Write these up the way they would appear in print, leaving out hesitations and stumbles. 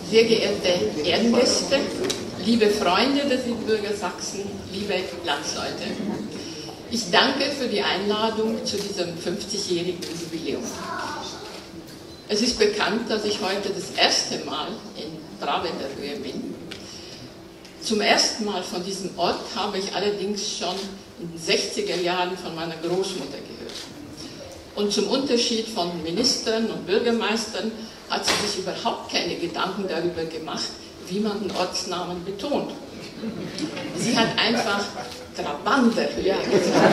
Sehr geehrte Ehrengäste, liebe Freunde der Siebenbürger Sachsen, liebe Landsleute. Ich danke für die Einladung zu diesem 50-jährigen Jubiläum. Es ist bekannt, dass ich heute das erste Mal in Drabenderhöhe bin. Zum ersten Mal von diesem Ort habe ich allerdings schon in den 60er Jahren von meiner Großmutter gehört. Und zum Unterschied von Ministern und Bürgermeistern hat sie sich überhaupt keine Gedanken darüber gemacht, wie man den Ortsnamen betont. Sie hat einfach Drabanderhöhe gesagt.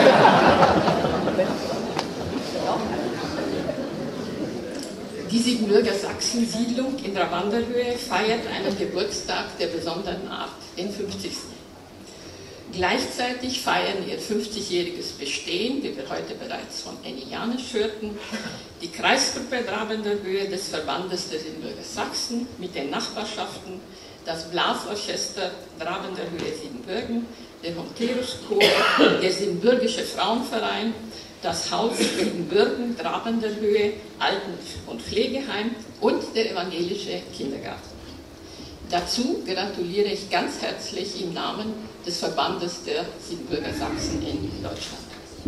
Die Siebenbürger Sachsen-Siedlung in Drabanderhöhe feiert einen Geburtstag der besonderen Art, den 50. Gleichzeitig feiern ihr 50-jähriges Bestehen, wie wir heute bereits von Annie Janisch hörten, die Kreisgruppe Drabenderhöhe des Verbandes der Siebenbürger Sachsen mit den Nachbarschaften, das Blasorchester Drabenderhöhe Siebenbürgen, der Honterus-Chor, der Siebenbürgische Frauenverein, das Haus Siebenbürgen Drabenderhöhe Alten- und Pflegeheim und der evangelische Kindergarten. Dazu gratuliere ich ganz herzlich im Namen des Verbandes der Siebenbürger Sachsen in Deutschland.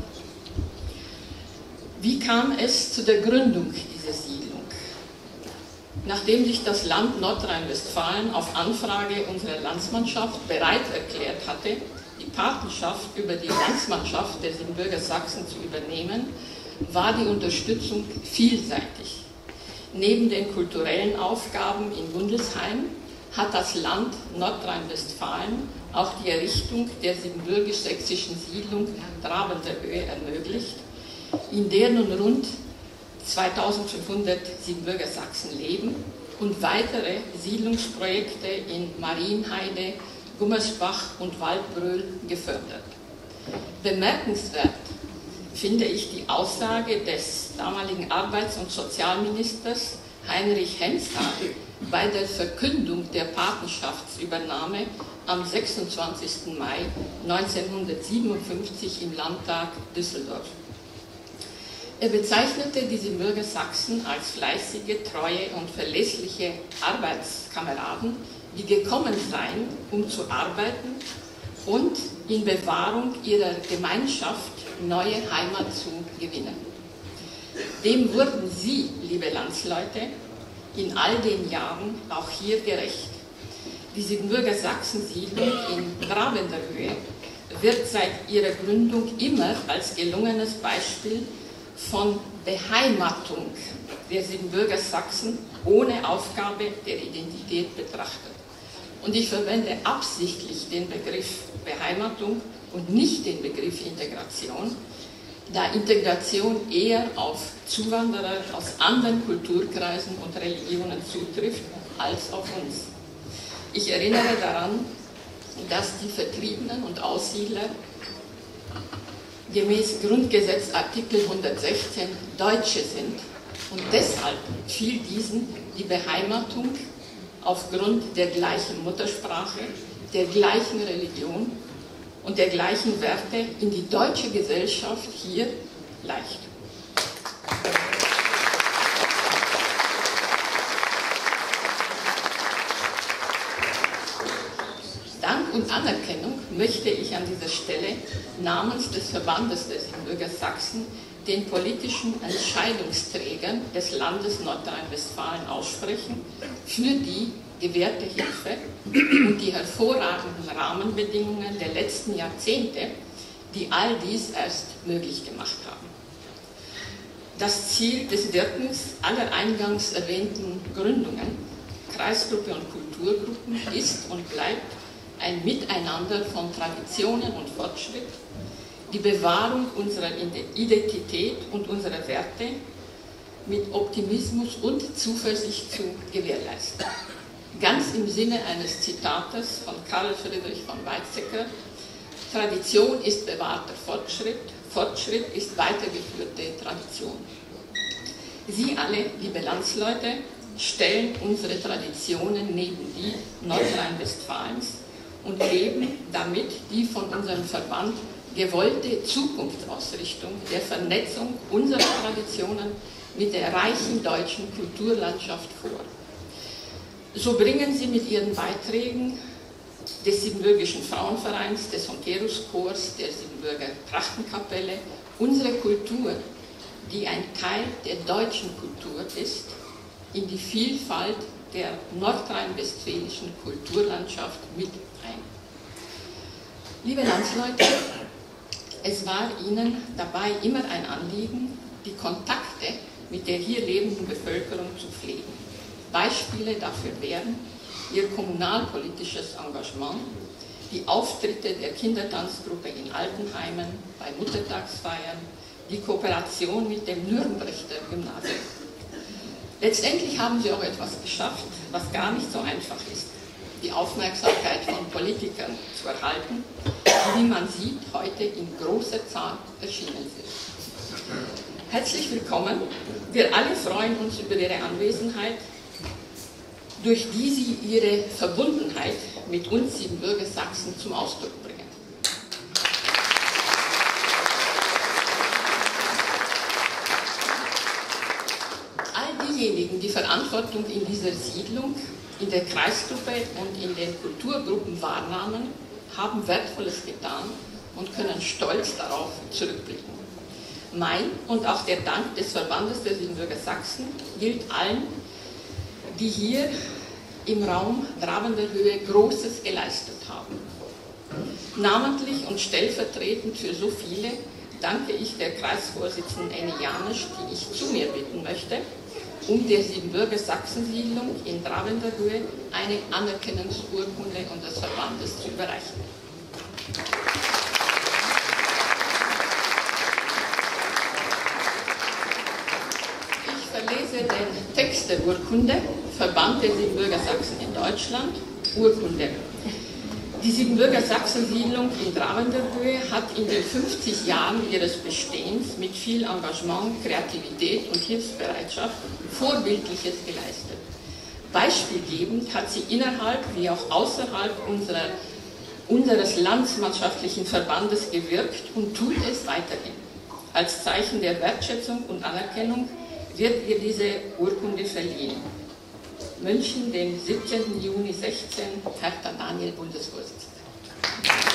Wie kam es zu der Gründung dieser Siedlung? Nachdem sich das Land Nordrhein-Westfalen auf Anfrage unserer Landsmannschaft bereit erklärt hatte, die Patenschaft über die Landsmannschaft der Siebenbürger Sachsen zu übernehmen, war die Unterstützung vielseitig. Neben den kulturellen Aufgaben in Bundesheim hat das Land Nordrhein-Westfalen auch die Errichtung der siebenbürgisch-sächsischen Siedlung Drabenderhöhe ermöglicht, in der nun rund 2500 Siebenbürger Sachsen leben und weitere Siedlungsprojekte in Marienheide, Gummersbach und Waldbröl gefördert. Bemerkenswert finde ich die Aussage des damaligen Arbeits- und Sozialministers Heinrich Hemshaar bei der Verkündung der Patenschaftsübernahme am 26. Mai 1957 im Landtag Düsseldorf. Er bezeichnete die Siebenbürger Sachsen als fleißige, treue und verlässliche Arbeitskameraden, die gekommen seien, um zu arbeiten und in Bewahrung ihrer Gemeinschaft neue Heimat zu gewinnen. Dem wurden Sie, liebe Landsleute, in all den Jahren auch hier gerecht. Die Siebenbürger Sachsen-Siedlung in Drabenderhöhe wird seit ihrer Gründung immer als gelungenes Beispiel von Beheimatung der Siebenbürger Sachsen ohne Aufgabe der Identität betrachtet. Und ich verwende absichtlich den Begriff Beheimatung und nicht den Begriff Integration, da Integration eher auf Zuwanderer aus anderen Kulturkreisen und Religionen zutrifft als auf uns. Ich erinnere daran, dass die Vertriebenen und Aussiedler gemäß Grundgesetz Artikel 116 Deutsche sind und deshalb fiel diesen die Beheimatung aufgrund der gleichen Muttersprache, der gleichen Religion und der gleichen Werte in die deutsche Gesellschaft hier leicht. Dank und Anerkennung möchte ich an dieser Stelle namens des Verbandes der Siebenbürger Sachsen den politischen Entscheidungsträgern des Landes Nordrhein-Westfalen aussprechen für die gewährte Hilfe und die hervorragenden Rahmenbedingungen der letzten Jahrzehnte, die all dies erst möglich gemacht haben. Das Ziel des Wirkens aller eingangs erwähnten Gründungen, Kreisgruppe und Kulturgruppen, ist und bleibt ein Miteinander von Traditionen und Fortschritt, die Bewahrung unserer Identität und unserer Werte mit Optimismus und Zuversicht zu gewährleisten. Ganz im Sinne eines Zitates von Karl Friedrich von Weizsäcker: Tradition ist bewahrter Fortschritt, Fortschritt ist weitergeführte Tradition. Sie alle, liebe Landsleute, stellen unsere Traditionen neben die Nordrhein-Westfalens und leben damit die von unserem Verband gewollte Zukunftsausrichtung der Vernetzung unserer Traditionen mit der reichen deutschen Kulturlandschaft vor. So bringen sie mit ihren Beiträgen des Siebenbürgischen Frauenvereins, des Honterus-Chors, der Siebenbürger Trachtenkapelle unsere Kultur, die ein Teil der deutschen Kultur ist, in die Vielfalt der nordrhein-westfälischen Kulturlandschaft mit ein. Liebe Landsleute, es war Ihnen dabei immer ein Anliegen, die Kontakte mit der hier lebenden Bevölkerung zu pflegen. Beispiele dafür wären Ihr kommunalpolitisches Engagement, die Auftritte der Kindertanzgruppe in Altenheimen, bei Muttertagsfeiern, die Kooperation mit dem Nürnberger Gymnasium. Letztendlich haben Sie auch etwas geschafft, was gar nicht so einfach ist, die Aufmerksamkeit von Politikern zu erhalten, die, wie man sieht, heute in großer Zahl erschienen sind. Herzlich willkommen. Wir alle freuen uns über Ihre Anwesenheit, durch die Sie Ihre Verbundenheit mit uns Siebenbürger Sachsen zum Ausdruck bringen. All diejenigen, die Verantwortung in dieser Siedlung, in der Kreisgruppe und in den Kulturgruppen wahrnahmen, haben Wertvolles getan und können stolz darauf zurückblicken. Mein und auch der Dank des Verbandes der Siebenbürger Sachsen gilt allen, die hier im Raum Drabender Höhe Großes geleistet haben. Namentlich und stellvertretend für so viele danke ich der Kreisvorsitzenden Eni Janisch, die ich zu mir bitten möchte, um der Siebenbürger Sachsensiedlung in Drabender Höhe eine Anerkennungsurkunde unseres Verbandes zu überreichen. Ich verlese den Text der Urkunde, Verband der Siebenbürger Sachsen in Deutschland, Urkunde. Die Siebenbürger Sachsensiedlung in Drabender Höhe hat in den 50 Jahren ihres Bestehens mit viel Engagement, Kreativität und Hilfsbereitschaft Vorbildliches geleistet. Beispielgebend hat sie innerhalb wie auch außerhalb unseres landsmannschaftlichen Verbandes gewirkt und tut es weiterhin. Als Zeichen der Wertschätzung und Anerkennung wird ihr diese Urkunde verliehen. München, den 17. Juni 16, Hertha Daniel, Bundesvorsitzender.